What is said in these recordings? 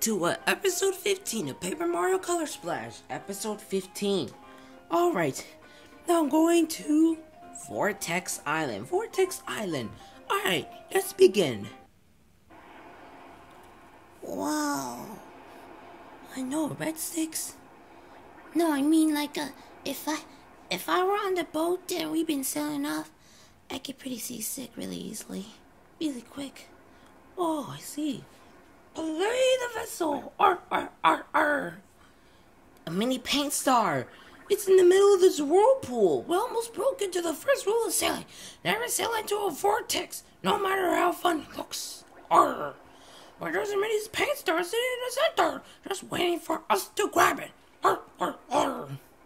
to episode 15 of Paper Mario Color Splash. Episode 15. Alright, now I'm going to Vortex Island. Vortex Island. Alright, let's begin. Wow. I know, red sticks. No, I mean if I were on the boat and we've been sailing off, I get pretty seasick really easily. Really quick. Oh, I see. Belay the vessel. Arr, arr, arr, arr. A mini paint star. It's in the middle of this whirlpool. We almost broke into the first rule of sailing. Never sail into a vortex, no matter how fun it looks. Arr. Where there's a mini paint star sitting in the center, just waiting for us to grab it. Arr, arr, arr.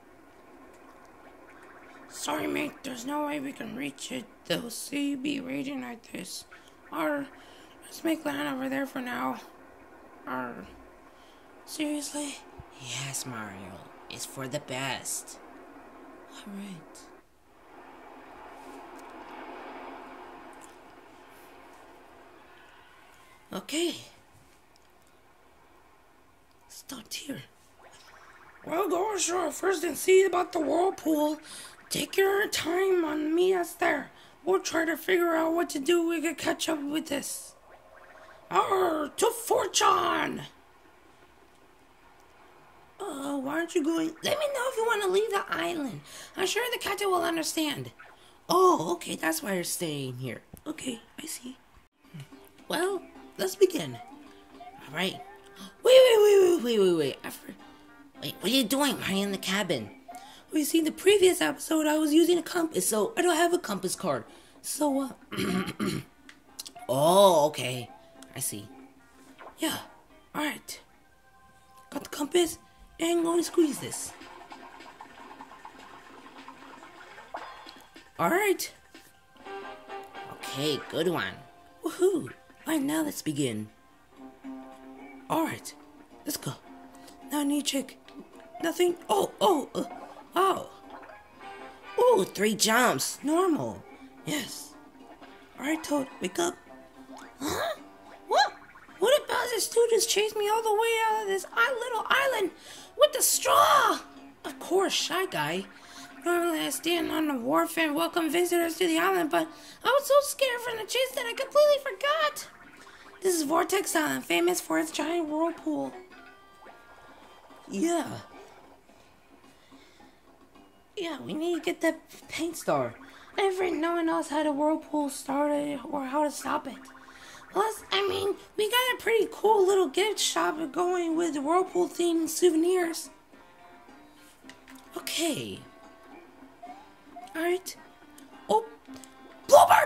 Sorry, mate, there's no way we can reach it. The sea be raging like this. Arr. Let's make land over there for now. Arr. Seriously? Yes, Mario. It's for the best. Alright. Okay. Start here. We'll go ashore first and see about the whirlpool. Take your time on meet us there. We'll try to figure out what to do. We can catch up with this. Arr, to Fortune! Why aren't you going? Let me know if you want to leave the island. I'm sure the captain will understand. Oh, okay, that's why you're staying here. Okay, I see. Well, let's begin. All right. Wait. Wait, what are you doing? Why are you in the cabin? Well, you see, in the previous episode, I was using a compass, so I don't have a compass card. So, Oh, okay. I see. Yeah, alright. Got the compass, and I'm going to squeeze this. Alright. Okay, good one. Woohoo! Alright, now let's begin. Alright, let's go. Now I need to check. Nothing. Oh, 3 jumps. Normal. Yes. Alright, Toad, wake up. Huh? What if Bowser students chase me all the way out of this little island with the straw? Of course, Shy Guy. Normally I stand on the wharf and welcome visitors to the island, but I was so scared from the chase that I completely forgot. This is Vortex Island, famous for its giant whirlpool. Yeah, we need to get that paint star. No one knows how the whirlpool started or how to stop it. Plus, we got a pretty cool little gift shop going with the whirlpool themed souvenirs. Okay. Alright. Oh, Bluebird!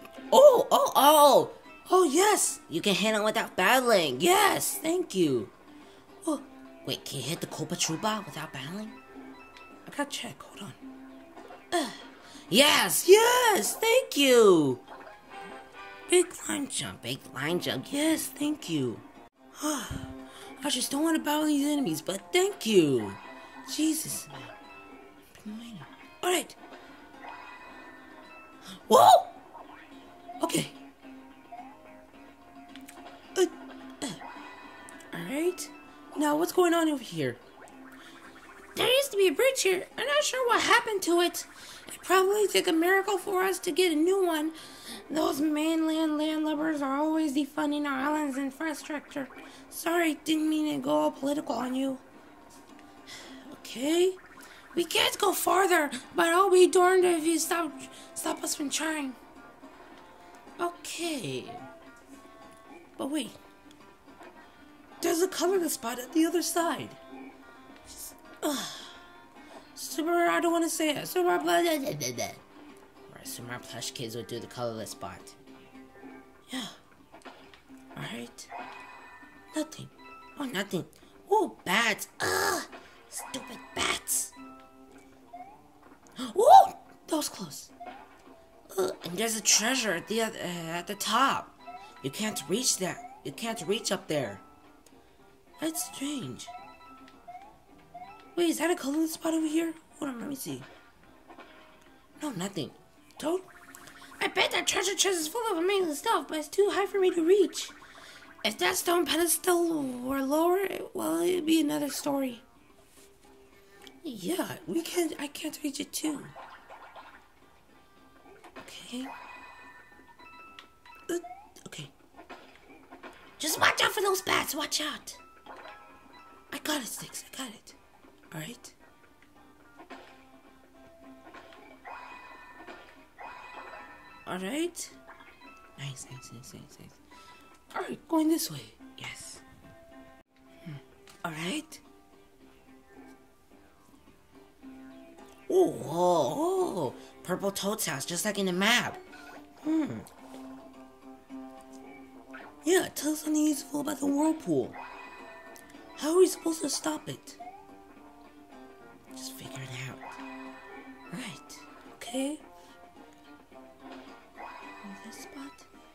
Oh, yes! You can hit him without battling. Yes, thank you. Oh, wait, can you hit the Koopa Troopa without battling? I gotta check, hold on. Yes, thank you! Big line jump, yes, thank you. I just don't want to battle these enemies, but thank you. Jesus, man. Alright. Whoa! Okay. Alright. Now, what's going on over here? There used to be a bridge here. I'm not sure what happened to it. It probably took a miracle for us to get a new one. Those mainland landlubbers are always defunding our island's infrastructure. Sorry, didn't mean to go all political on you. Okay. We can't go farther, but I'll be darned if you stop us from trying. Okay. But wait. There's a colorless spot at the other side. I don't want to say it. Super Plush Kids would do the colorless spot. Yeah. Alright. Nothing. Oh, nothing. Oh, bats. Stupid bats. Oh, that was close. And there's a treasure at the top. You can't reach that. You can't reach up there. That's strange. Wait, is that a colorless spot over here? Hold on, let me see. No, nothing. Toad? I bet that treasure chest is full of amazing stuff, but it's too high for me to reach. If that stone pedestal were lower, well, it'd be another story. Yeah, I can't reach it too. Okay. Okay. Just watch out for those bats, watch out. I got it, Sticks, I got it. Alright. Alright. Nice. Alright, going this way. Yes. Alright. Oh, Purple Toad's house, just like in the map. Yeah, tell us something useful about the whirlpool. How are we supposed to stop it? Just figure it out. Right. Okay. This spot.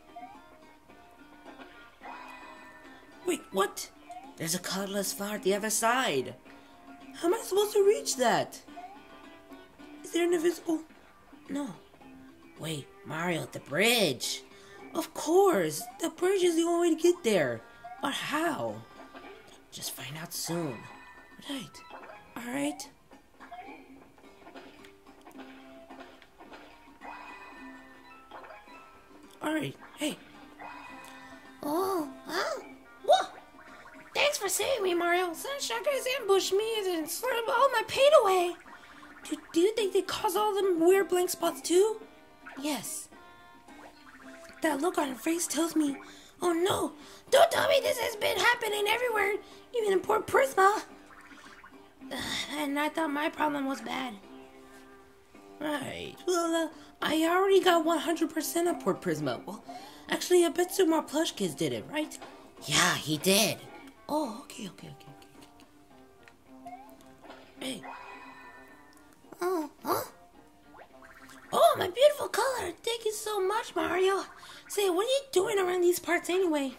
Wait, what? There's a colorless flower at the other side. How am I supposed to reach that? Is there an invisible? No. Wait, Mario, the bridge. Of course, the bridge is the only way to get there. But how? Just find out soon. Right. Alright. Alright, hey. Oh, huh? Whoa! Thanks for saving me, Mario. Sunshine guys ambushed me and slurred all my pain away. Do you think they caused all them weird blank spots too? Yes. That look on her face tells me, oh no, don't tell me this has been happening everywhere, even in Port Prisma. And I thought my problem was bad. Right, well, I already got 100% of Port Prisma. Well, actually, I bet some more plush kids did it, right? Yeah, he did. Oh, okay. Hey. Oh, huh? Oh, my beautiful color. Thank you so much, Mario. Say, what are you doing around these parts anyway?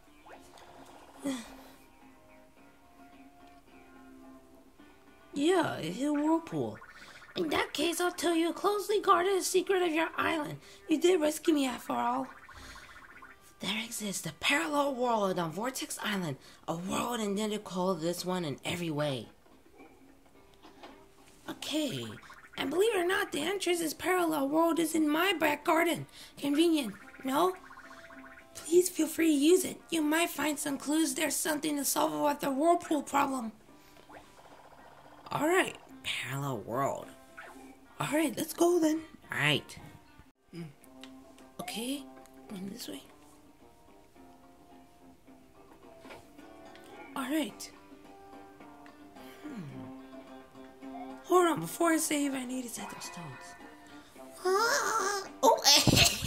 Yeah, a whirlpool. In that case, I'll tell you a closely guarded secret of your island. You did rescue me after all. There exists a parallel world on Vortex Island, a world identical to this one in every way. Okay, and believe it or not, the entrance to this parallel world is in my back garden. Convenient, no? Please feel free to use it. You might find some clues there's something to solve about the whirlpool problem. Alright, parallel world. Alright, let's go then. Alright. Okay, going this way. Alright. Hold on, before I save, I need to set those stones. Oh, he's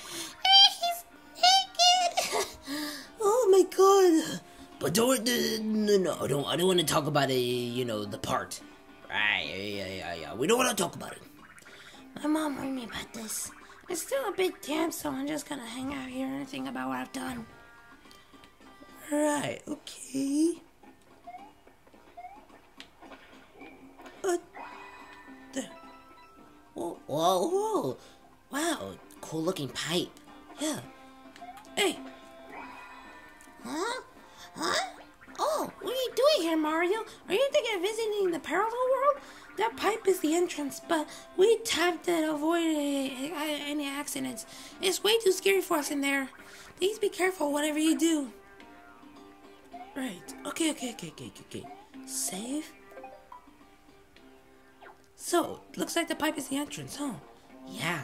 naked. Oh my god. But I don't want to talk about it, the part. Right, yeah. We don't want to talk about it. My mom warned me about this. It's still a bit damp, so I'm just gonna hang out here and think about what I've done. Right, okay. There. Whoa. Wow, cool looking pipe. Yeah. Hey. Huh? Oh, what are you doing here, Mario? Are you thinking of visiting the parallel world? That pipe is the entrance, but we tapped it to avoid any accidents. It's way too scary for us in there. Please be careful whatever you do. Right. Okay. Save. So, looks like the pipe is the entrance, huh? Yeah.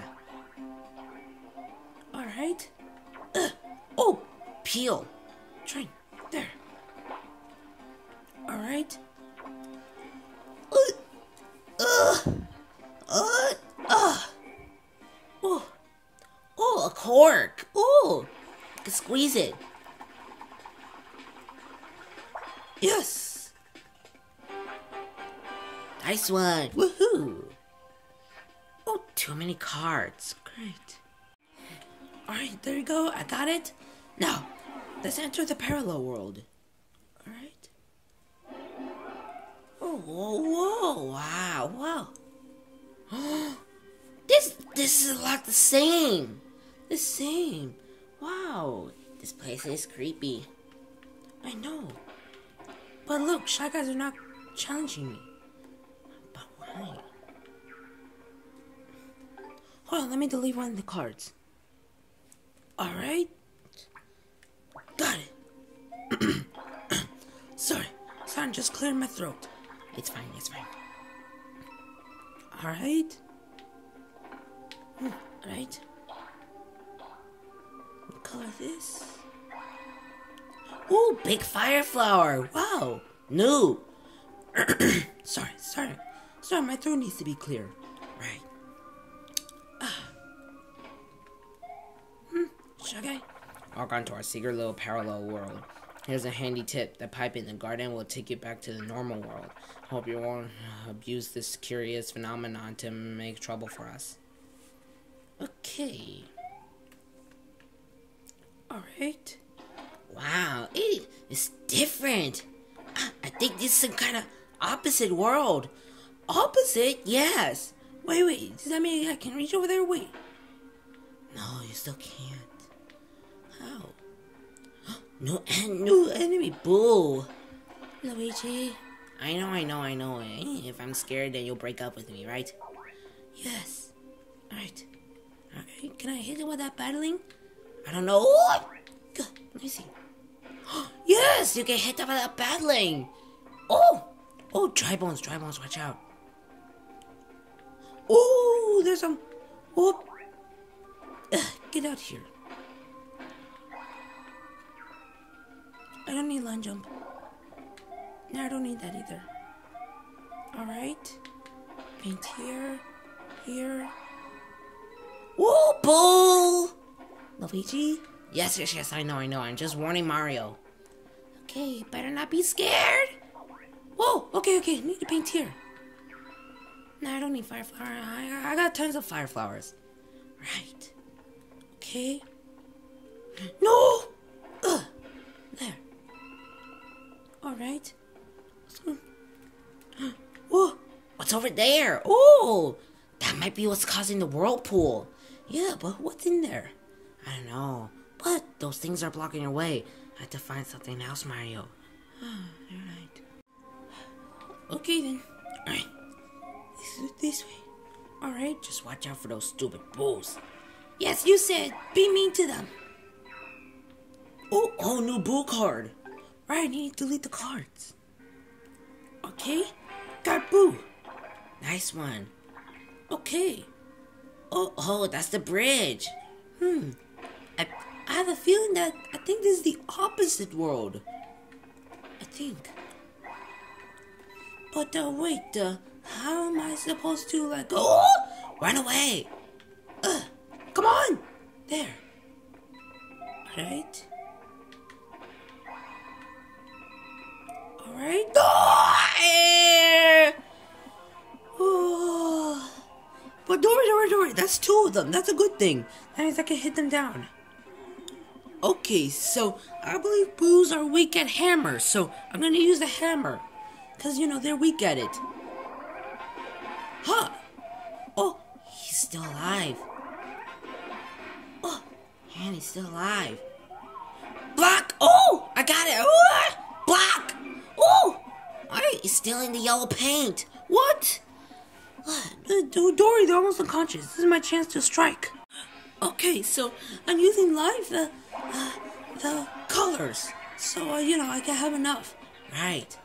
Alright. Oh! Peel. Train. There. Alright. Oh, a cork. Oh, I can squeeze it. Yes. Nice one. Woohoo. Oh, too many cards. Great. Alright, there you go. I got it. Now, let's enter the parallel world. Alright. Oh, whoa. Wow. This is like the same. Wow. This place is creepy. I know. But look, Shy Guys are not challenging me. But why? Hold on, let me delete one of the cards. Alright. Got it. Sorry, I'm just clearing my throat. It's fine, it's fine. Alright. Alright. Color this. Ooh, big fire flower. Wow. New. Sorry, my throat needs to be clear. Right. Shy Guy? Walk onto our secret little parallel world. Here's a handy tip. The pipe in the garden will take you back to the normal world. Hope you won't abuse this curious phenomenon to make trouble for us. Okay. Alright. Wow, it's different. I think this is some kind of opposite world. Opposite? Yes. Wait. Does that mean I can reach over there? Wait. No, you still can't. How? New enemy. Boo. Luigi? I know. If I'm scared, then you'll break up with me, right? Yes. Alright. Can I hit it with that battling? I don't know. Good. Let me see. Yes, you get hit up with that battling. Oh, dry bones, watch out. Oh, there's some. Oh. Get out here. I don't need line jump. No, I don't need that either. Alright. Paint here. Whoa, bull! Luigi? Yes, I know. I'm just warning Mario. Okay, better not be scared. Whoa, okay. Need to paint here. No, I don't need fire flower. I got tons of fire flowers. Right. Okay. No! There. Alright. Whoa! What's over there? Oh! That might be what's causing the whirlpool. Yeah, but what's in there? I don't know. But those things are blocking your way. I have to find something else, Mario. You're right. Okay then. Alright. This way. Alright. Just watch out for those stupid bulls. Yes, you said. Be mean to them. Oh, new bull card. Right, you need to delete the cards. Okay. Got Boo. Nice one. Okay. Oh, that's the bridge. I have a feeling that I think this is the opposite world. I think. But wait, how am I supposed to go? Run away. Come on. There. Alright. Oh. But don't worry. That's two of them. That's a good thing. That means I can hit them down. Okay, so I believe boos are weak at hammers, so I'm gonna use the hammer. Because, they're weak at it. Huh! Oh, He's still alive. oh, And he's still alive. block! Oh, I got it! Block! Oh! He's still in the yellow paint. What? Dory, they're almost unconscious. This is my chance to strike. Okay, so I'm using live the colors. So, I can have enough. Right.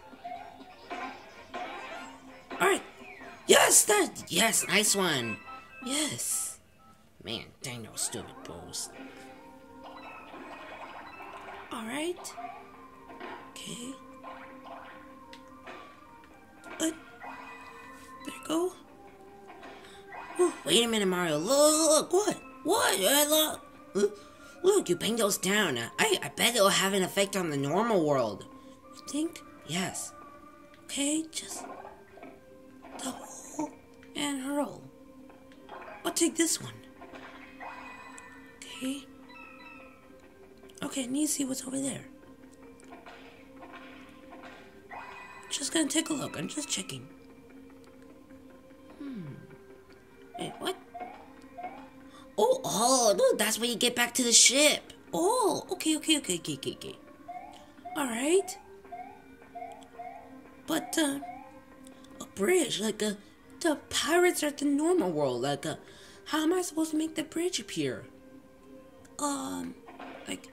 Alright. Yes, Yes, nice one. yes. Man, dang those stupid bulls. Alright. Okay. There you go. Wait a minute, Mario. Look. What? Look, you bang those down. I bet it'll have an effect on the normal world. You think? Yes. Okay, just double and hurl. I'll take this one. Okay. Okay, I need to see what's over there. Just gonna take a look. I'm just checking. Wait, what? Oh, look, that's where you get back to the ship. Oh, okay. Alright. But, a bridge, the pirates are at the normal world, how am I supposed to make the bridge appear? Like,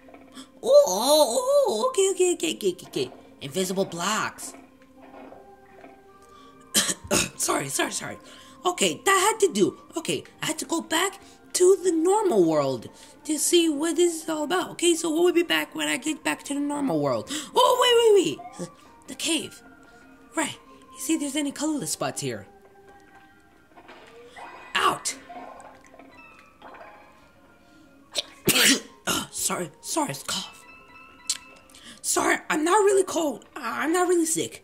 okay. Invisible blocks. Sorry. Okay, that had to do. Okay, I had to go back to the normal world to see what this is all about. Okay, so we'll be back when I get back to the normal world. Oh, wait. The cave. Right. You see if there's any colorless spots here. Out. Sorry, it's cough. Sorry, I'm not really cold. I'm not really sick.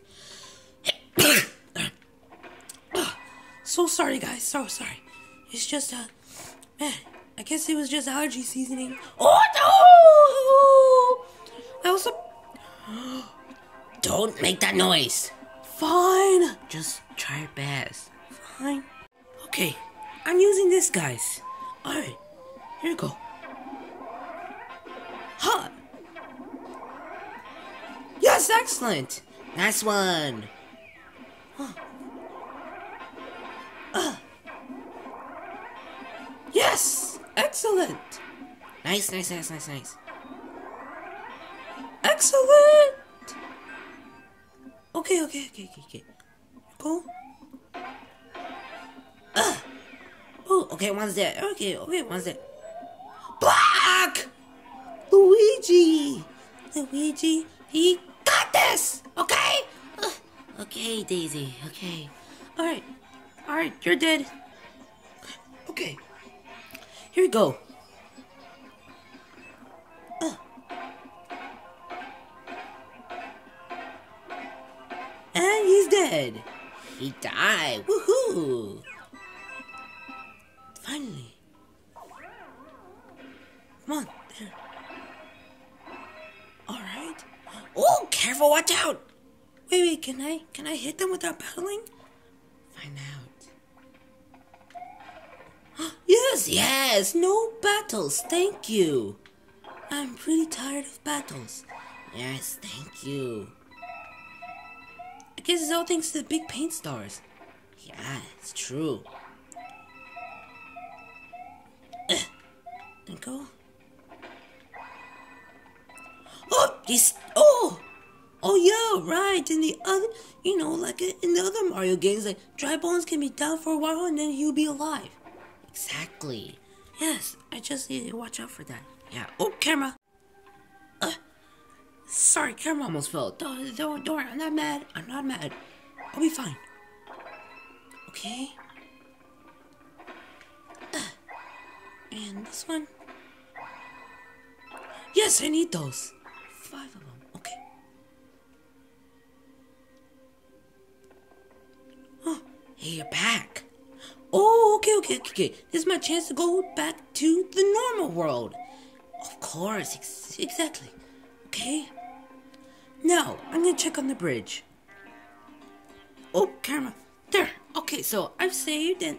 So sorry, guys. So sorry. It's just, man, I guess it was just allergy seasoning. Oh, no! That was Don't make that noise. Fine. Just try your best. Fine. Okay, I'm using this, guys. Alright, here you go. Huh. Yes, excellent. Nice one. Huh. Yes, excellent. Nice. Excellent. Okay. Go. Oh, okay, one's dead. Okay, one's dead. Black! Luigi, he got this, okay? Okay, Daisy, okay. Alright, you're dead. Okay, here we go. And he's dead. He died, woohoo! Finally. Come on, there. Alright. Oh, careful, watch out! Wait, can I hit them without battling? Find out. Yes, no battles, thank you. I'm pretty tired of battles. Yes, thank you. I guess it's all thanks to the big paint stars. Yeah, it's true. Then go. Oh yeah, right. In the other, in the other Mario games, dry bones can be down for a while and then you'll be alive. Exactly. Yes, I just need to watch out for that. Yeah. Oh, camera. Sorry, camera almost fell. Don't worry. I'm not mad. I'll be fine. Okay. And this one. Yes, I need those. 5 of them. Okay. Oh, hey, you're back. Oh, okay. This is my chance to go back to the normal world. Of course, exactly. Okay. Now, I'm gonna check on the bridge. Oh, camera. There. Okay, so I've saved and...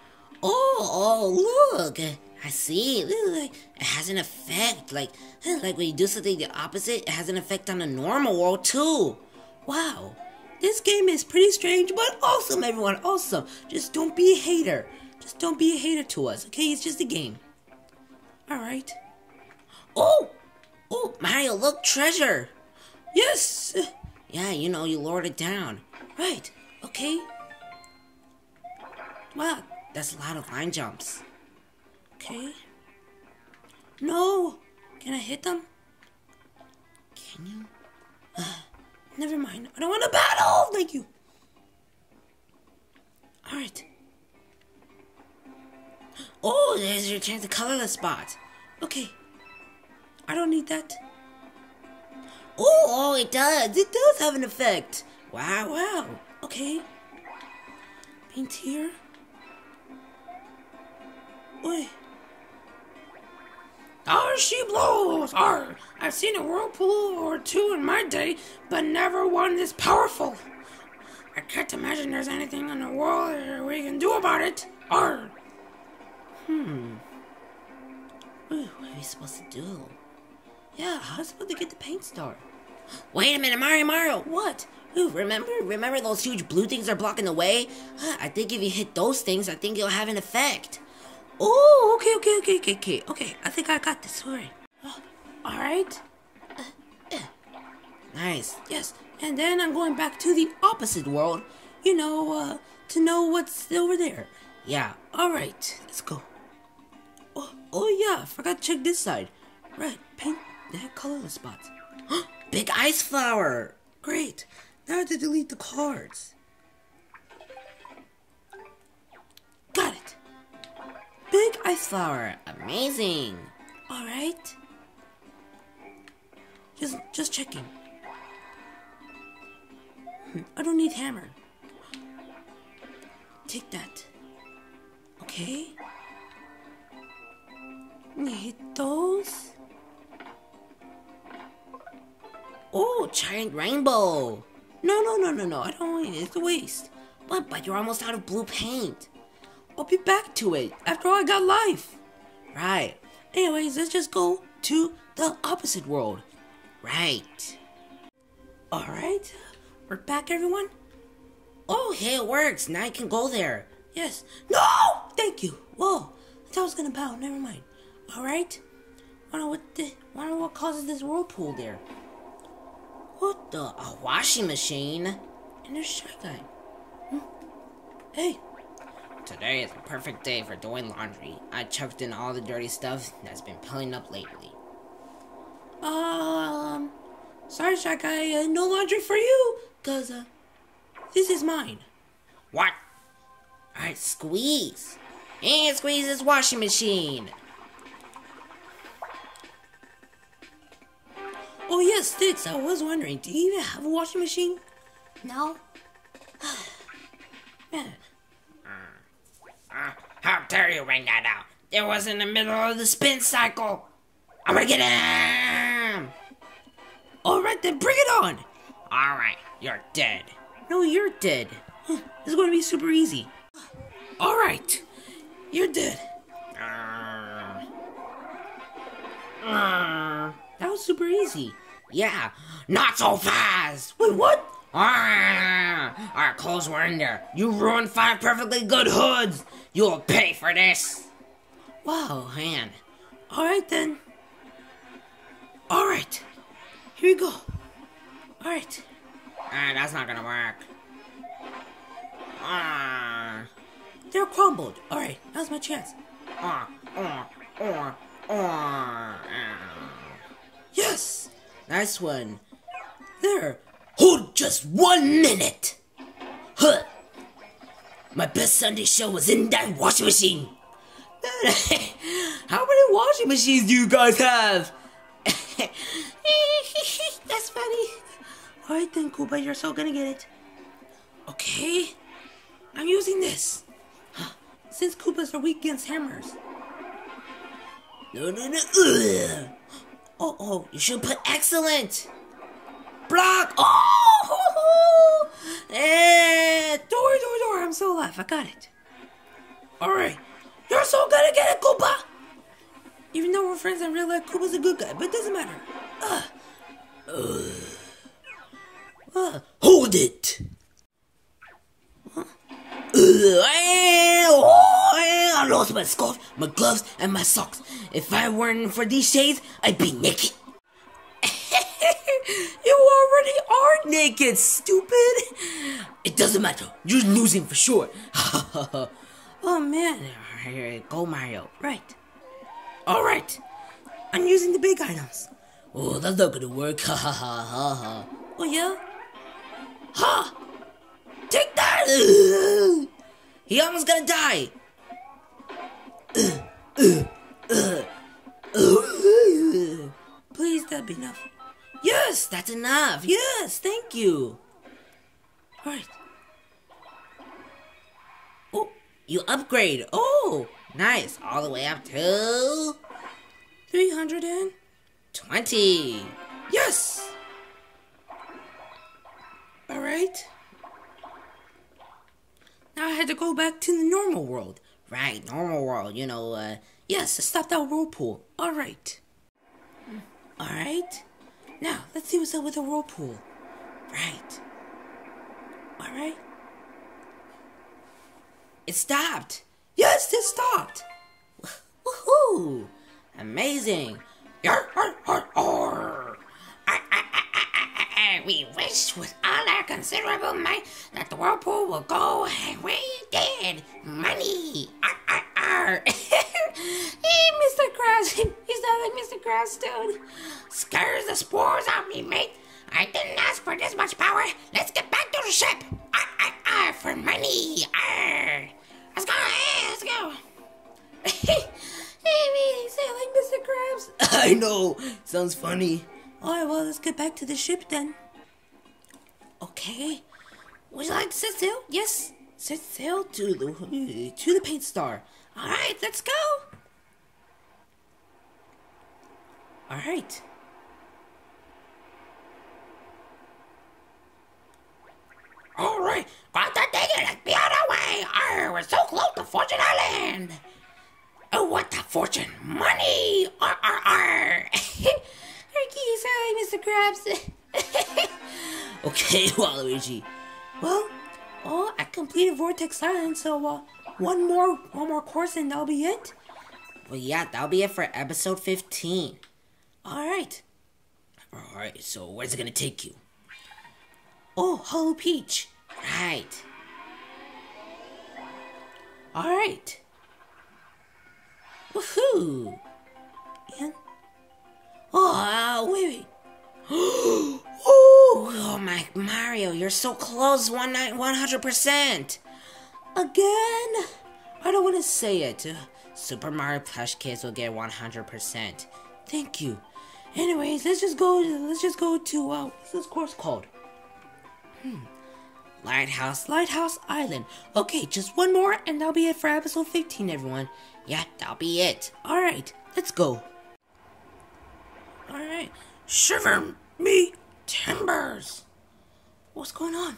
Oh, look. I see. It has an effect. Like when you do something the opposite, it has an effect on the normal world too. Wow. This game is pretty strange, but awesome, everyone. Awesome. Just don't be a hater. Just don't be a hater to us, okay? It's just a game. Alright. Oh, Mario, look, treasure. Yes. Yeah, you lowered it down. Right. Okay. Wow, that's a lot of line jumps. Okay. No. Can I hit them? Can you? Never mind. I don't want to battle. Thank you. Alright. Oh, there's your chance to color the spot. Okay. I don't need that. Oh, it does. It does have an effect. Wow. Okay. Paint here. Wait. She blows. I've seen a whirlpool or two in my day, but never one this powerful. I can't imagine there's anything in the world we can do about it. What are we supposed to do? Yeah, how was I supposed to get the paint star? Wait a minute, Mario. What? Ooh, remember those huge blue things are blocking the way? I think if you hit those things, I think it'll have an effect. Oh, okay. I think I got this. Alright. Alright. Nice. Yes. And then I'm going back to the opposite world, to know what's over there. Yeah. Alright, let's go. Oh yeah, I forgot to check this side. Right, paint that colorless spots. Big ice flower. Great. Now I have to delete the cards. Got it. Big ice flower. Amazing. Alright. Just checking. I don't need hammer. Take that. Okay. Hit those. Oh, giant rainbow. No. I don't want it. It's a waste. But you're almost out of blue paint. I'll be back to it. After all, I got life. Right. Anyways, let's just go to the opposite world. Right. Alright. We're back, everyone? Oh, hey, it works. Now I can go there. Yes. No! Thank you. Whoa. I thought I was gonna bow. Never mind. Alright. Wonder what causes this whirlpool there. What the? A washing machine? And there's Shy Guy. Hey. Today is a perfect day for doing laundry. I chucked in all the dirty stuff that's been piling up lately. Sorry, Shy Guy. No laundry for you. Cause, this is mine. What? Alright, squeeze. And squeeze this washing machine. Oh, yes, Stitz. I was wondering, do you even have a washing machine? No. Man. How dare you bring that out? It was in the middle of the spin cycle. I'm gonna get him. Alright, then bring it on. Alright, you're dead. No, you're dead. This is going to be super easy. Alright, you're dead. That was super easy. Yeah, not so fast. Wait, what? Our clothes were in there. You ruined 5 perfectly good hoods. You'll pay for this. Wow. Man. Alright then. Alright. Here we go. Alright. That's not gonna work. They're crumbled. Alright, now's my chance. Yes! Nice one. There. Hold just 1 minute. Huh. My best Sunday show was in that washing machine. How many washing machines do you guys have? That's funny. Alright then, Koopa, you're so gonna get it. Okay. I'm using this. Since Koopas are weak against hammers. No. Ugh. Oh, you should put excellent. Block. Oh! Door. I'm so alive. I got it. Alright. You're so gonna get it, Koopa. Even though we're friends in real life, Koopa's a good guy, but it doesn't matter. Hold it. I lost my scarf, my gloves, and my socks. If I weren't for these shades, I'd be naked. You already are naked, stupid. It doesn't matter. You're losing for sure. Oh, man. Here, go, Mario. Right. Alright. I'm using the big items. Oh, that's not gonna work. Ha ha ha ha ha. Oh, yeah? Ha! Take that! He almost gonna die. Please, that'd be enough. Yes, that's enough. Yes, thank you. Alright. Oh, you upgrade. Oh, nice. All the way up to 320. Yes! Alright. Now I had to go back to the normal world. Right, normal world, Yes, to stop that whirlpool. Alright. Alright. Now, let's see what's up with the whirlpool. Right. Alright. It stopped. Yes, it stopped. Woohoo! Amazing. Yar, yar, yar, yar. We wish with all our considerable might that the whirlpool will go away. It did. Money. Arr, arr, arr. Hey, Mr. Krabs. You sound like Mr. Krabs, dude. Scares the spores out me, mate. I didn't ask for this much power. Let's get back to the ship. Arr, arr, arr, for money. Arr. Let's go. Hey, let's go. Hey, man, you sound like Mr. Krabs. I know. Sounds funny. Alright, well, let's get back to the ship then. Okay. Would you like to set sail? Yes. Set sail to the paint star. Alright, let's go. Alright. Alright, got the thing and let's be on our way. Arr, we're so close to Fortune Island. Oh, what the fortune? Money! Arr, arr, arr. You sound like Mr. Krabs. Okay, Waluigi. Well, I completed Vortex Island, so one more course and that'll be it. Well, yeah, that'll be it for episode 15. Alright. Alright, so where's it gonna take you? Oh, Hollow Peach. Right. Alright. Woohoo! And wait. Oh my Mario, you're so close, 100%. Again? I don't want to say it. Super Mario Plush Kids will get 100%. Thank you. Anyways, let's just go to what's this course called? Lighthouse. Lighthouse Island. Okay, just one more and that'll be it for episode 15, everyone. Yeah, that'll be it. Alright, let's go. Alright. Shiver me timbers. What's going on?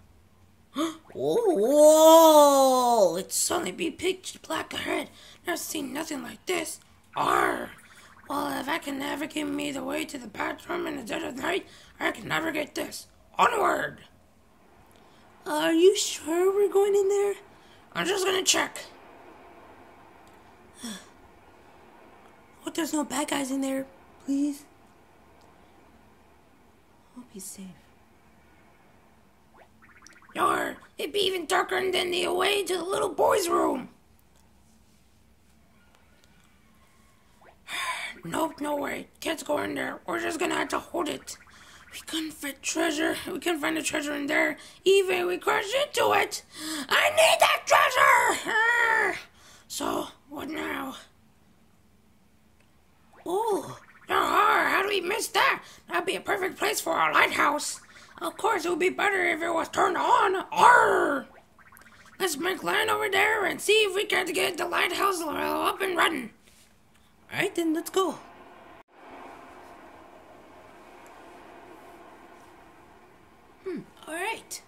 Whoa! It's suddenly be pitch black ahead. Never seen nothing like this. Arr! Well, if I can navigate me the way to the bathroom in the dead of night, I can navigate this. Onward! Are you sure we're going in there? I'm just gonna check. Hope there's no bad guys in there, please. Hope he's safe. Yar, it'd be even darker than the way to the little boy's room. Nope, no way. Can't go in there. We're just gonna have to hold it. We couldn't find treasure. We couldn't find the treasure in there. Even if we crashed into it. I need that treasure! So, what now? Oh, how do we miss that? That'd be a perfect place for our lighthouse. Of course, it would be better if it was turned on. Arr! Let's make land over there and see if we can get the lighthouse up and running. Alright, then let's go. Alright.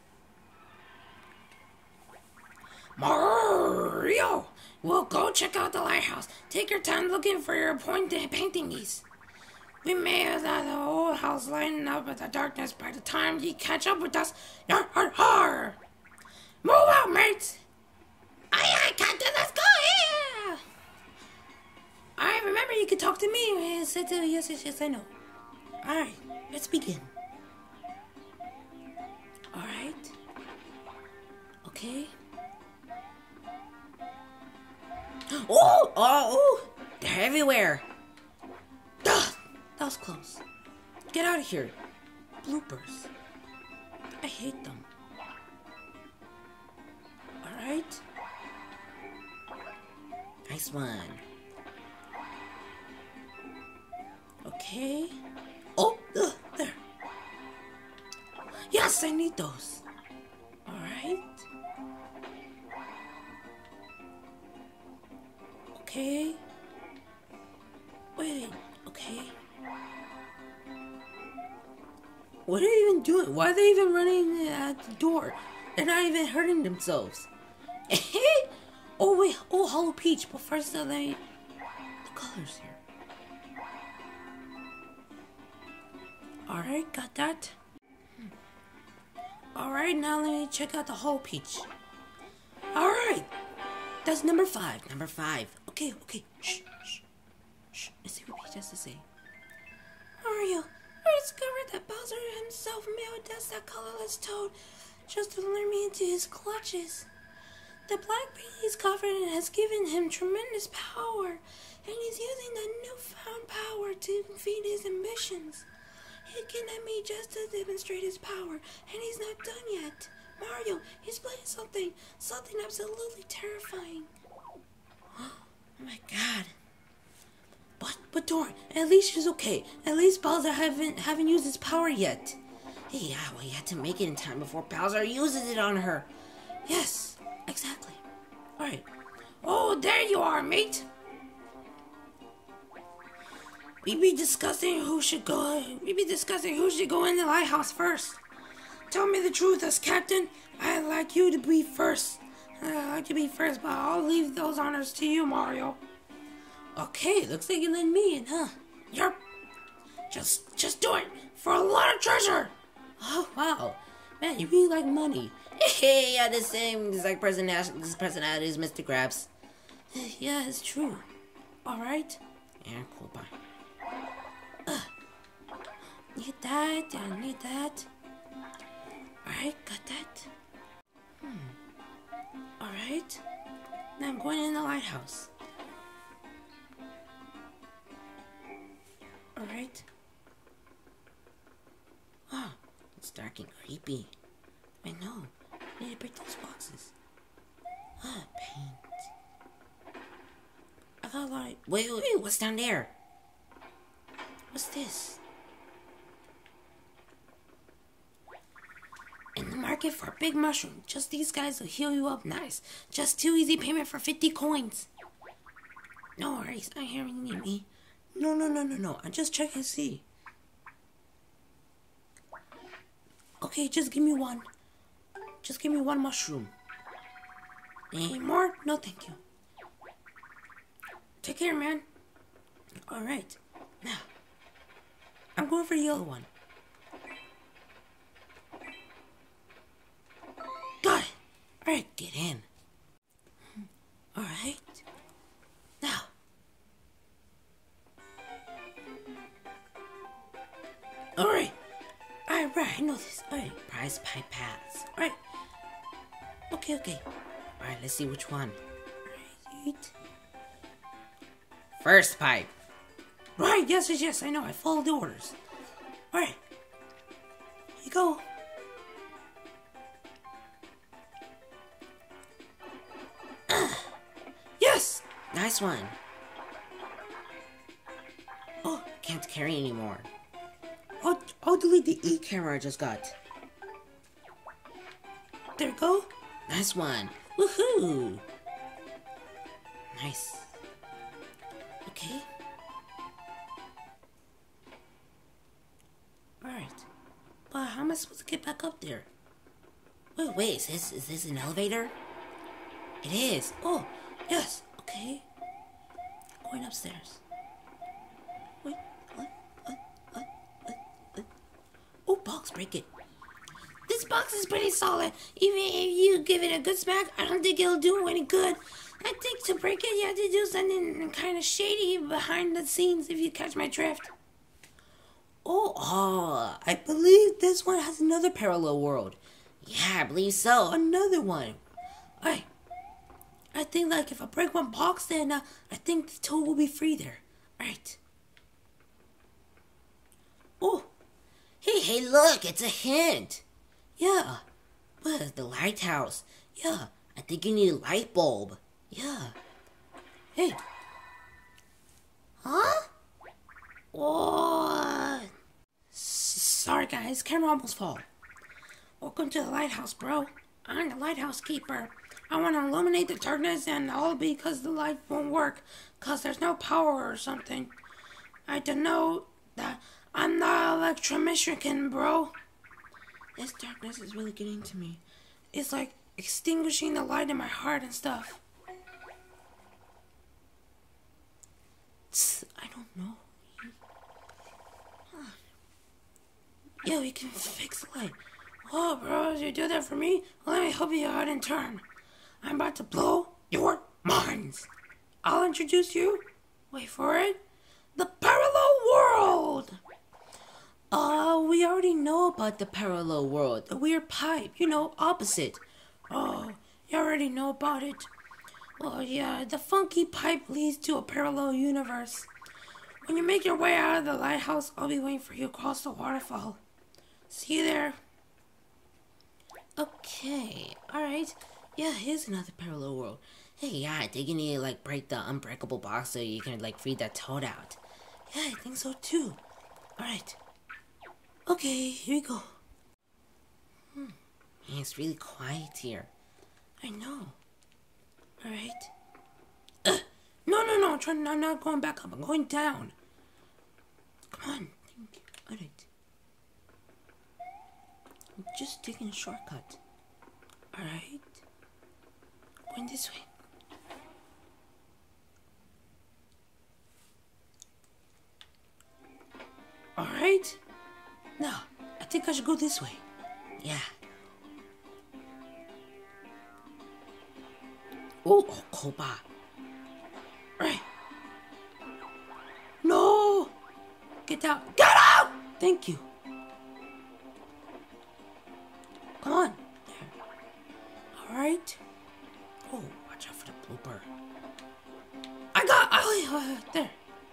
Mario! Well, go check out the lighthouse. Take your time looking for your paintingies. We may have the whole house lighting up with the darkness by the time you catch up with us. Yar, har, har. Move out, mates! Aye, Captain, let's go here! Alright, remember you can talk to me. Yes, I know. Alright, let's begin. Alright. Okay. Oh! They're everywhere. Duh! That was close. Get out of here. Bloopers. I hate them. Alright. Nice one. Okay. Oh, there. Yes, I need those. Alright. Okay. Wait, okay. What are they even doing? Why are they even running at the door? They're not even hurting themselves. Oh, wait. Oh, Hollow Peach. But first, let me... The colors here. Alright, got that. Alright, now let me check out the whole peach. Alright, that's number 5. Number 5. Okay. Shh. Let's see what Peach has to say. Mario, I discovered that Bowser himself malodest that colorless toad just to lure me into his clutches. The black paint he's covered in has given him tremendous power, and he's using that newfound power to feed his ambitions. He kidnapped me just to demonstrate his power, and he's not done yet. Mario, he's playing something absolutely terrifying. Oh my god. But don't. At least she's okay. At least Bowser haven't used his power yet. Hey, yeah, well, you had to make it in time before Bowser uses it on her. Yes, exactly. Alright. Oh, there you are, mate. We be discussing who should go in the lighthouse first. Tell me the truth, as captain. I'd like you to be first. But I'll leave those honors to you, Mario. Okay, looks like you let me in, huh? Yup. Just do it for a lot of treasure. Oh, wow. Man, you really like money. Hey, yeah, the same exact personality as Mr. Krabs. Yeah, it's true. Alright. Yeah, cool, bye. Need that, I need that. Alright, got that. Alright. Now I'm going in the lighthouse. Alright. Oh, it's dark and creepy. I know. I need to break those boxes. Paint. I got a lot of... Wait, what's down there? What's this? In the market for a big mushroom. Just these guys will heal you up nice. Just 2 easy payment for 50 coins. No worries, I'm here when you need me. No. I'm just checking to see. Okay, just give me one. Just give me one mushroom. Any more? No, thank you. Take care, man. Alright. Now, I'm going for the yellow one. Got it. Alright, Get in. alright. Now. Alright. Alright, I know this. Alright. Prize pipe paths. Alright. Okay. Alright, let's see which one. Right. First pipe. Right, yes, I know. I followed the orders. Alright. Here you go. Yes! Nice one. Oh, can't carry anymore. I'll delete the E. Camera I just got. There you go. Nice one. Woohoo! Nice. Okay. Alright. But how am I supposed to get back up there? Wait, is this an elevator? It is. Oh, yes. Okay. Going upstairs. Wait, what? Oh, box, break it. This box is pretty solid. Even if you give it a good smack, I don't think it'll do any good. I think to break it, you have to do something kind of shady behind the scenes, if you catch my drift. Oh, I believe this one has another parallel world. Yeah, I believe so. Another one. Alright. I think, like, if I break one box, then I think the toad will be free there. Alright. Oh, Hey, look, it's a hint. yeah. But the lighthouse. Yeah. I think you need a light bulb. Yeah. Hey. Huh? What? Sorry, guys. Camera almost fall. Welcome to the lighthouse, bro. I'm the lighthouse keeper. I want to illuminate the darkness, and all because the light won't work, because there's no power or something. I don't know that I'm not electromician, bro. This darkness is really getting to me. It's like extinguishing the light in my heart and stuff. I don't know. Yeah, we can fix the light. Oh, bros, you do that for me? Well, let me help you out in turn. I'm about to blow your minds. I'll introduce you. Wait for it. The parallel world. We already know about the parallel world. The weird pipe, opposite. Oh, you already know about it. Well, yeah, the funky pipe leads to a parallel universe. When you make your way out of the lighthouse, I'll be waiting for you across the waterfall. See you there. Okay, alright. Yeah, here's another parallel world. Hey, yeah, I think you need to, break the unbreakable box so you can, free that toad out. Yeah, I think so too. Alright. Okay, here we go. Man, it's really quiet here. I know. Alright. No. I'm not going back up. I'm going down. Come on. Thank you. Alright. I'm just taking a shortcut. Alright. Going this way. Alright. Now, I think I should go this way. Yeah. Oh, Koba. Right. No! Get out. Get out! Thank you. Come on. There. Alright. Oh, watch out for the blooper. There.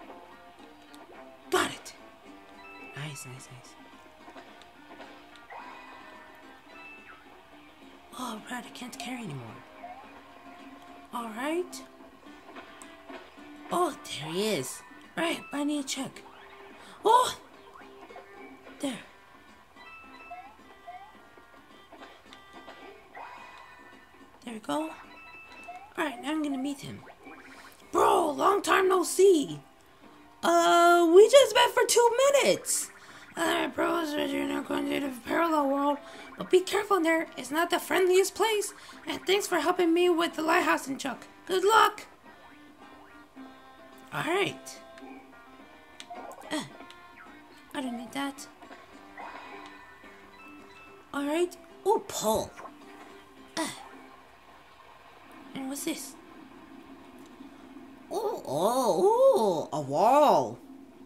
Got it. Nice. Oh, right, I can't carry anymore. Alright. Oh, there he is. Right, but I need to check. Oh! There. There we go. Alright, now I'm gonna meet him. Bro, long time no see. We just met for 2 minutes. Alright, bros, you're not going to the parallel world. But be careful in there. It's not the friendliest place. And thanks for helping me with the lighthouse and Chuck. Good luck. Alright. I don't need that. Alright. Oh, pull. And what's this? Oh, a wall.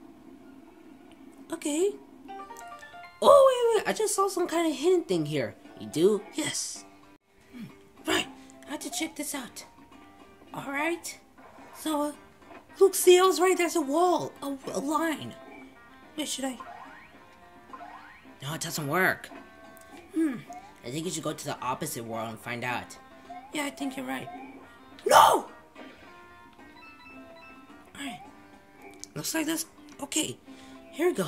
Okay. Oh, wait. I just saw some kind of hidden thing here. You do? Yes. Right. I have to check this out. Alright. So, look, see, I was right. There's a wall. A line. Wait, should I? No, it doesn't work. I think you should go to the opposite world and find out. Yeah, I think you're right. No! Alright. Looks like this. Okay. Here we go.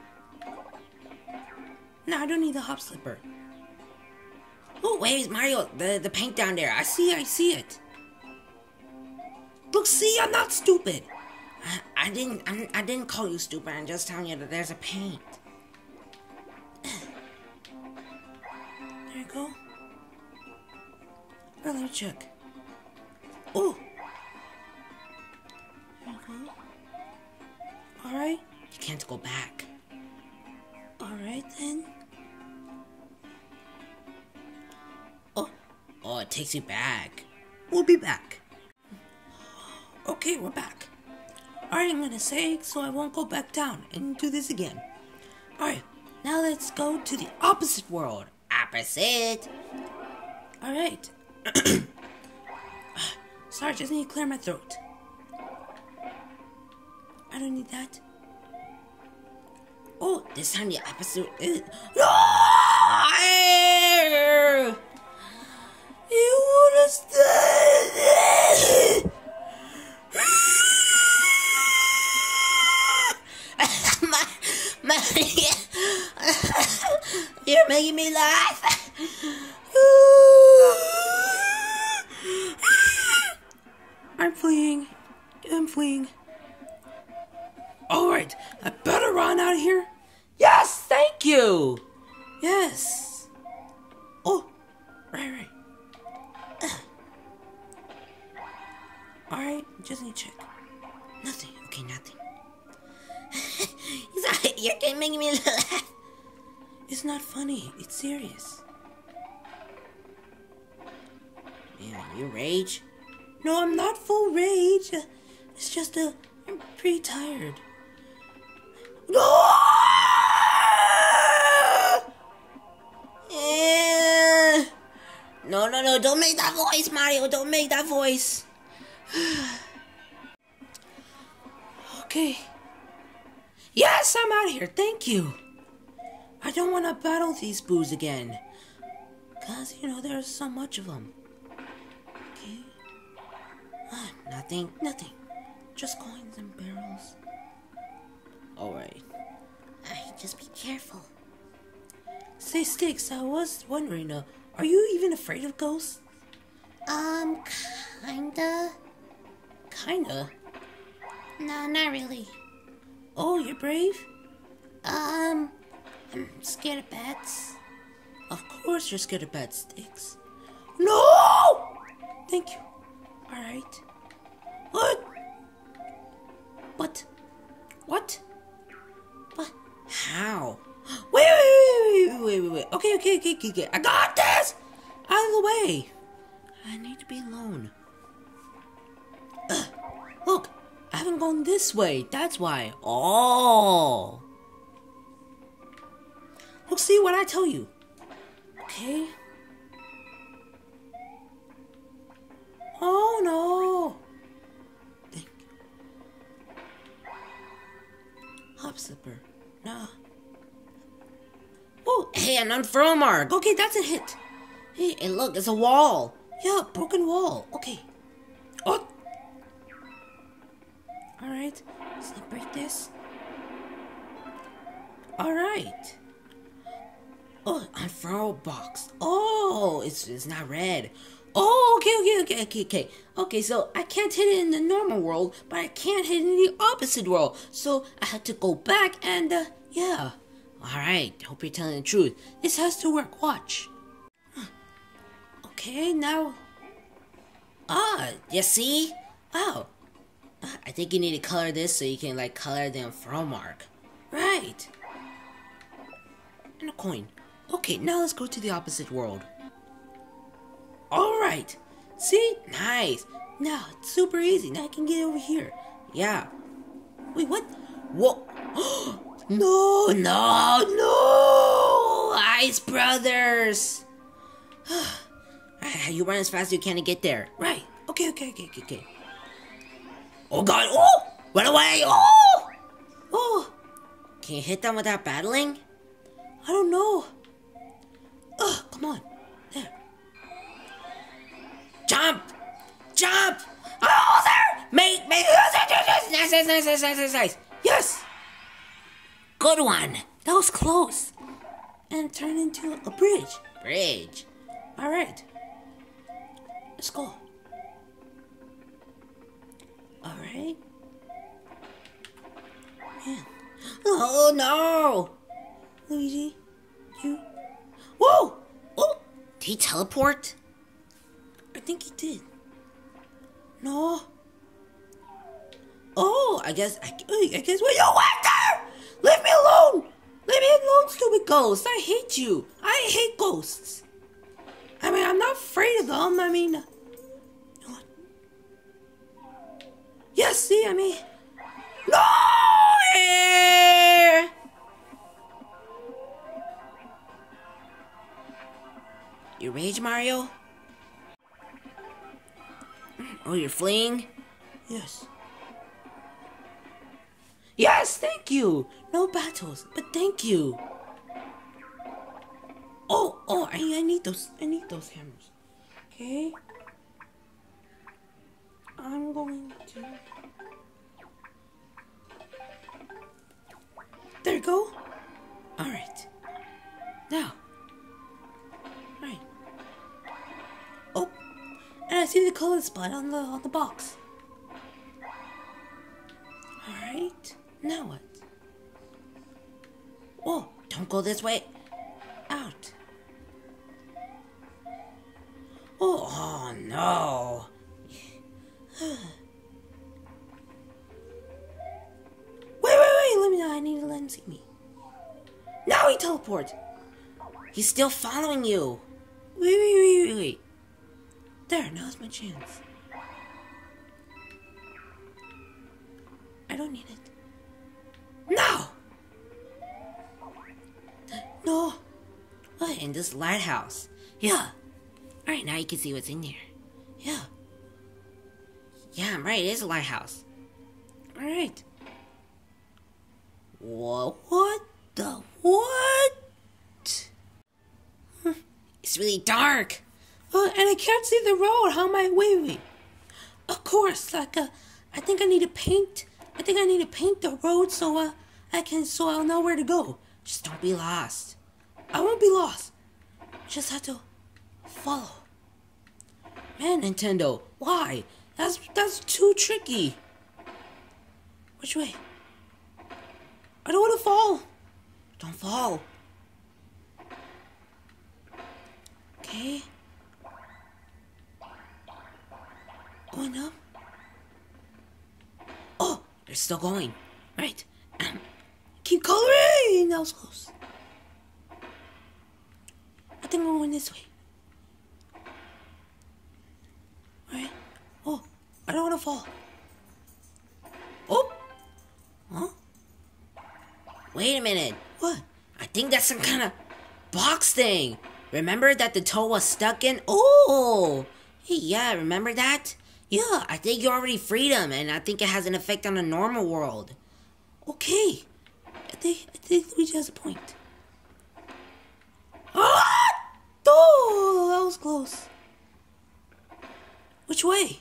No, I don't need the hop slipper. Oh, wait, Mario, the paint down there. I see it. Look, see, I'm not stupid. I didn't call you stupid. I'm just telling you that there's a paint. There you go. Well, let me check. Oh! There you go. Alright. You can't go back. Alright then. Oh, it takes you back. We'll be back. Okay, we're back. Alright, I'm gonna save so I won't go back down and do this again. Alright, now let's go to the opposite world. Opposite. Alright. Sorry, just need to clear my throat. I don't need that. Oh, this time the opposite is... You wanna stay? You're making me laugh. I'm fleeing. Alright, I better run out of here. Yes, thank you. Yes. Oh, right. Alright, just need to check. Nothing. Okay, nothing. Sorry, you're making me laugh. It's not funny. It's serious. Yeah, you rage? No, I'm not full rage. It's just I'm pretty tired. No! No, don't make that voice, Mario, don't make that voice. Okay. Yes, I'm out of here, thank you. I don't want to battle these boos again. Because, there's so much of them. Okay. Nothing. Just coins and barrels. Alright. Just be careful. Say, Sticks, I was wondering, are you even afraid of ghosts? Kinda. Kinda? No, not really. Oh, you're brave? I'm scared of bats. Of course you're scared of bad Sticks. No! Thank you. Alright. What? What? How? Wait. Okay. I got this! Out of the way. I need to be alone. Look, I haven't gone this way. That's why. Oh! Look, see what I tell you. Okay? Oh, no. Think. Hop slipper. Nah. Oh, Hey, an unfurl mark! okay, that's a hit. Hey, look, it's a wall! Yeah, broken wall. Okay. Oh. Alright. Let's not break this. Alright. Oh, unfurl box. Oh, it's not red. Oh, okay. Okay, so I can't hit it in the normal world, but I can't hit it in the opposite world. So I had to go back and, yeah. Alright, hope you're telling the truth. This has to work. Watch. Okay, now. You see? Oh, I think you need to color this so you can, color the unfurl mark. right. And a coin. Okay, now let's go to the opposite world. Alright. See? Nice. Now, it's super easy. Now I can get over here. Yeah. Wait, what? Whoa. No! Ice Brothers! You run as fast as you can to get there. Right. Okay. Oh god! Oh! Run away! Oh! Oh, Can you hit them without battling? I don't know. Come on. There. Jump! Oh, there! Make nice. Yes! Good one. That was close. And turn into a bridge. Bridge. Alright. Let's go. Alright. Man. Oh no! Luigi, you. Whoa! Oh! Did he teleport? I think he did. No. Oh, I guess. Well, you went there! Leave me alone! Leave me alone, stupid ghost! I hate you! I hate ghosts! I mean, I'm not afraid of them. I mean. What? Yes, see, I mean. No! You rage, Mario? Oh, you're fleeing? Yes. Yes, thank you! No battles, but thank you! Oh, I need those hammers. Okay? I'm going to... There you go! Alright. Now. Right. Oh! And I see the colored spot on the box. Alright. Now what? Oh, don't go this way. Out. Oh no. Wait, let me know. I need to let him see me. Now he teleports. He's still following you. Wait. There, now's my chance. I don't need it. No! No! What, in this lighthouse? Yeah. Alright, now you can see what's in here. Yeah. Yeah, I'm right, it is a lighthouse. Alright. Whoa. What the what? It's really dark. And I can't see the road. How am I? Wait. Of course, I think I need to paint. I think I need to paint the road so I'll know where to go. Just don't be lost. I won't be lost. Just have to follow. Man, Nintendo, why? That's too tricky. Which way? I don't want to fall. Don't fall. Okay. Going up. Oh, they're still going. Right. Keep coloring. That was close. I think we're going this way. Alright. Oh, I don't want to fall. Oh. Huh? Wait a minute. What? I think that's some kind of box thing. Remember that the toe was stuck in? Oh! Hey, yeah, remember that? Yeah, I think you already freed him, and I think it has an effect on the normal world. Okay. I think Luigi has a point. Ah! Oh, that was close. Which way?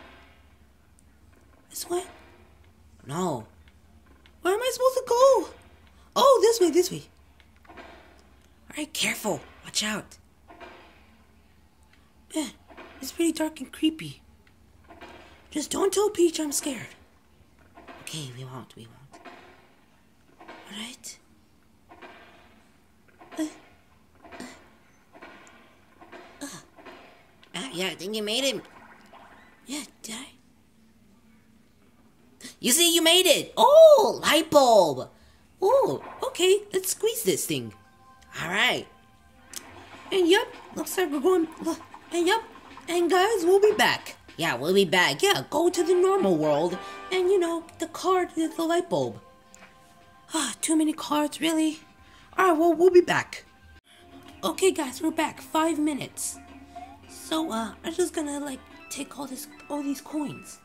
This way? No. Where am I supposed to go? Oh, this way. Alright, careful. Watch out. Man, it's pretty dark and creepy. Just don't tell Peach I'm scared. Okay, we won't. Alright? Yeah, I think you made it. Yeah, did I? You see, you made it. Oh, light bulb. Oh, okay, let's squeeze this thing. Alright. And yep, looks like we're going. And yep, and guys, we'll be back. Yeah, we'll be back. Yeah, go to the normal world and the card, the light bulb. Too many cards, really? Alright, well, we'll be back. Okay, guys, we're back. 5 minutes. So, I'm just gonna, take all these coins.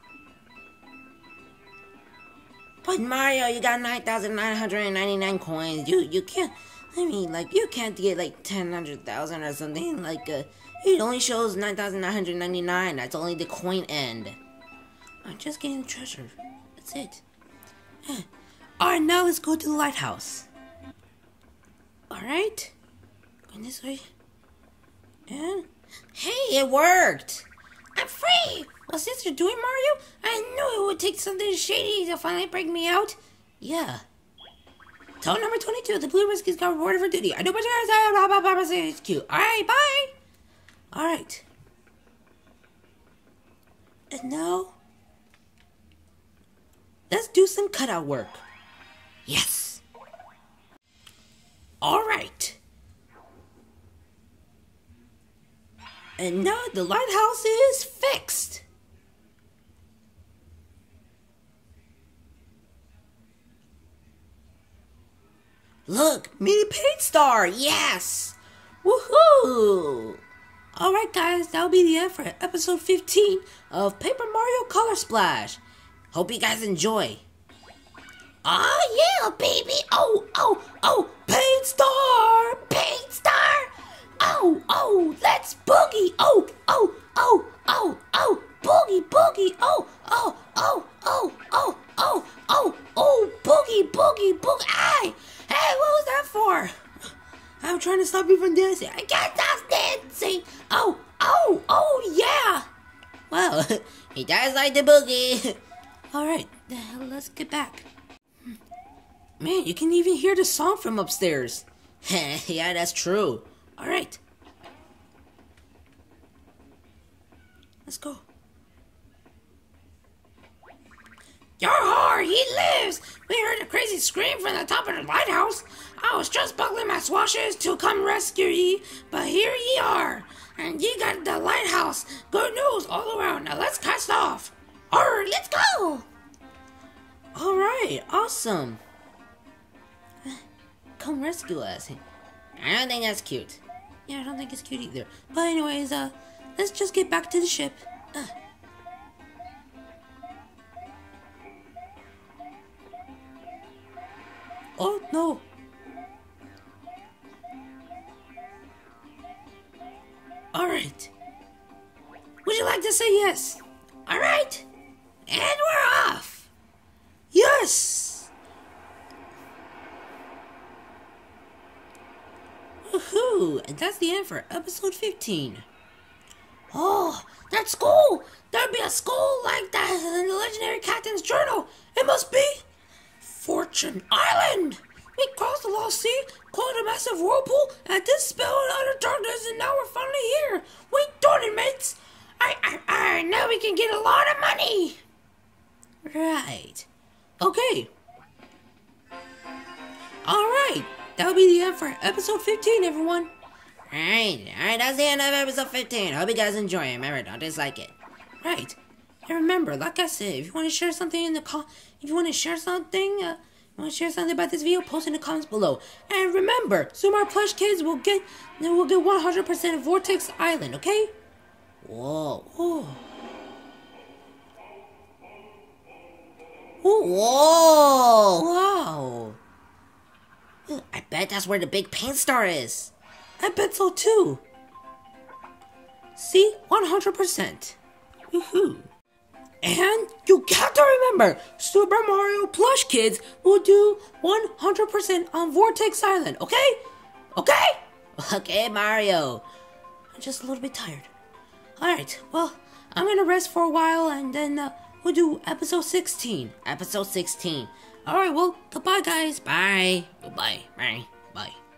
But Mario, you got 9,999 coins. You can't. I mean, you can't get 10,000 or something. It only shows 9,999. That's only the coin end. I'm just getting the treasure. That's it. Alright, now let's go to the lighthouse. Alright. Going this way. And Hey, it worked. I'm free! Well, since you're doing Mario, I knew it would take something shady to finally break me out. Yeah. Tell number 22, the Blue Rescue's got rewarded for duty. I know what you're gonna say, blah, blah, blah, blah, say it's cute. Alright, bye! Alright. And now, let's do some cutout work. Yes. Alright. And now the lighthouse is fixed. Look, mini paint star. Yes. Woohoo! Alright guys, that'll be the end for episode 15 of Paper Mario Color Splash. Hope you guys enjoy. Oh yeah, baby! Oh! Paint star! Paint star! Oh! Let's boogie! Oh! Boogie! Boogie! Hey! Hey, what was that for? I'm trying to stop you from dancing. I can't stop dancing! Oh, yeah! Well, he does like the boogie. Alright, let's get back. Man, you can even hear the song from upstairs. Yeah, that's true. Alright. Let's go. Yar-har, he lives! We heard a crazy scream from the top of the lighthouse. I was just buckling my swashes to come rescue ye, but here ye are. And ye got the lighthouse. Good news all around. Now let's cast off. Alright, let's go. Alright, awesome. Come rescue us. I don't think that's cute. Yeah, I don't think it's cute either. But anyways, let's just get back to the ship. Oh, no. Alright. Would you like to say yes? Alright. And we're off. Yes! Woohoo! And that's the end for episode 15. Oh, that school! There'd be a school like that in the legendary captain's journal. It must be Fortune Island. We crossed the lost sea, caught a massive whirlpool, and dispelled utter darkness, and now we're finally here. We done it, mates. Now we can get a lot of money. Right. Okay. Alright. That'll be the end for episode 15, everyone. Alright, that's the end of episode 15. Hope you guys enjoy it. Remember, don't dislike it. Right. And remember, like I said, if you want to share something about this video, post in the comments below. And remember, Sumar Plush Kids will get 100% of Vortex Island, okay? Whoa. Oh. Whoa! Wow. I bet that's where the big paint star is. I bet so too. See? 100%. Woohoo. And you got to remember, Super Mario Plush Kids will do 100% on Vortex Island, okay? Okay? Okay, Mario. I'm just a little bit tired. Alright, well, I'm gonna rest for a while and then we'll do episode 16. Episode 16. Alright, well, goodbye guys. Bye. Goodbye. Bye. Bye.